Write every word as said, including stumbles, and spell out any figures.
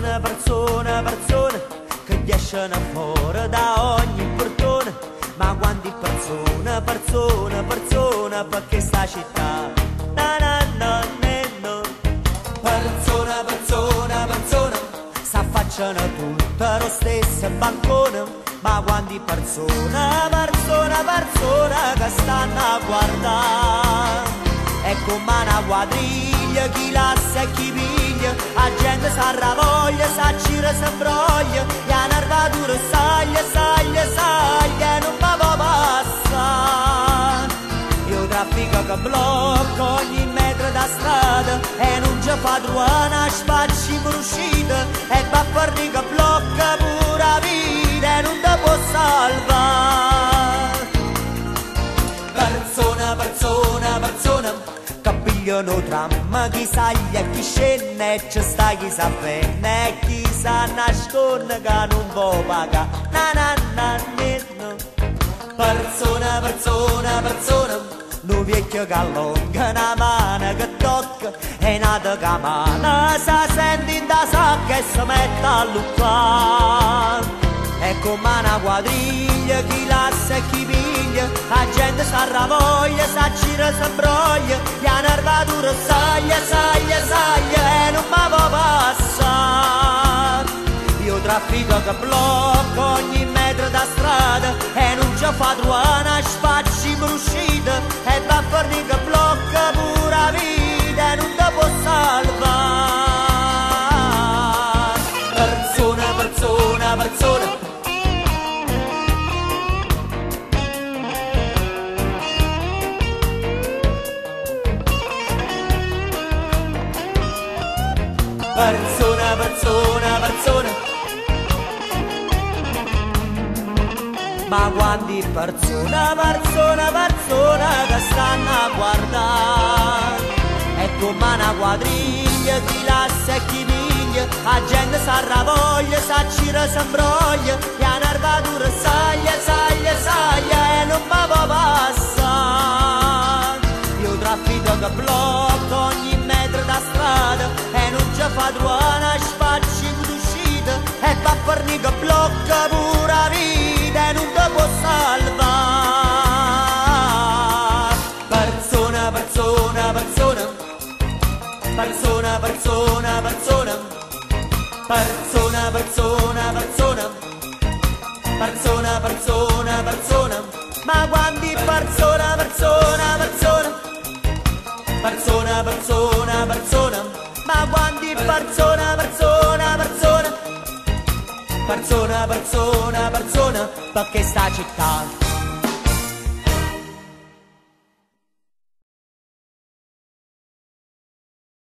Persone, persone, persone che escono fuori da ogni portone. Ma quante persone, persone, persone perché sta città? Na na na na na. Persone, persone, persone s'affacciano tutte allo stesso bancone. Ma quante persone, persone, persone che stanno a guardare. È come una quadriglia, chi lassa e chi piglia, la gente s'arravoglia, s'accira, s'imbroglia, e la nervatura saglia, saglia, saglia, e non mi può passare. Io traffico che blocco ogni metro da strada, e non ci fa trovare una spacci uscita, e va per dire che blocca pure la vita, e non ti può salvare. Persona, persona, persona che pigliano tram, chi saglia e chi scende, e ci sta chi sa bene e chi sa nasconde che non può pagare. Na na na na. Persona, persona, persona, un vecchio che allunga una mano che tocca, e nata che mano si sente in da sacca e si mette a luccare. È come una quadriglia, chi lassa e chi piglia, la gente s'arravoglia, s'accira, s'imbroglia, e la nervatura saglia, saglia, saglia, e non mi può passare. Io traffico che blocco ogni metro da strada, e non ci fa trovare una spacci uscita, e va per dire che blocca pure la vita, e non ti può salvare. Persona, persona, persona Persona, persona, persona. Ma quanti persone, persone, persone che stanno a guardare. È come una quadriglia, chi lassa e chi piglia, la gente s'arravoglia, s'accira, s'imbroglia, e la nervatura saglia, saglia, saglia, e non mi può passare. Io traffico che blocco ogni metro da strada, e non ci fa trovare una spacci d'uscita, e va per dire che blocca pure la vita, e non ti può salvare. Persona, persona, persona, persona, persona, persona, persona, persona, persona, persona, persona, persona. Ma quanti persona, persona, persona, persona, persona, persona, ma quanti persona, persona, persona, persona, persona, persona, perché sta città?